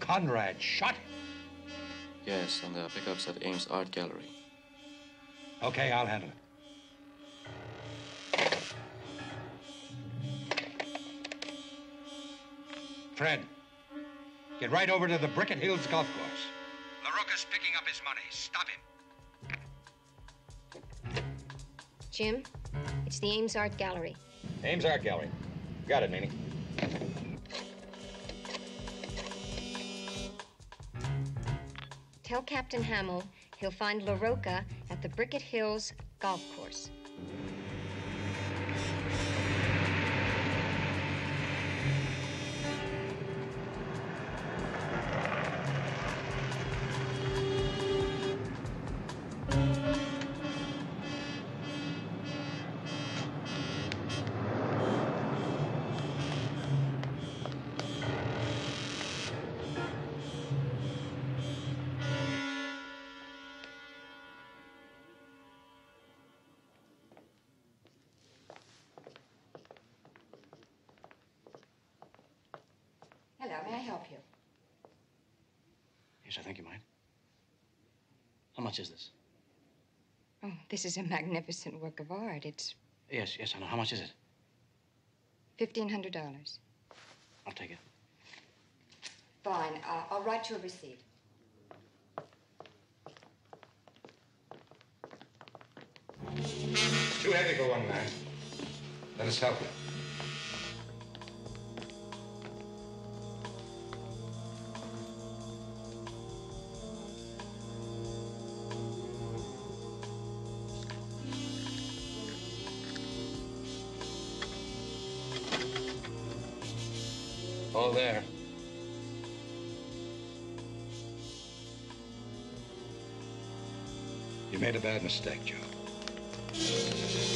Conrad shot? Yes, and the pickup's at Ames Art Gallery. Okay, I'll handle it. Fred, get right over to the Brickett Hills Golf Course. LaRocca's picking up his money. Stop him. Jim, it's the Ames Art Gallery. Ames Art Gallery. Got it, Mamie. Tell Captain Hamill he'll find LaRocca at the Brickett Hills Golf Course. Hello, may I help you? Yes, I think you might. How much is this? Oh, this is a magnificent work of art. It's Yes, I know. How much is it? $1,500. I'll take it. Fine. I'll write you a receipt. Too heavy for one man. Let us help you. All there. You made a bad mistake, Joe.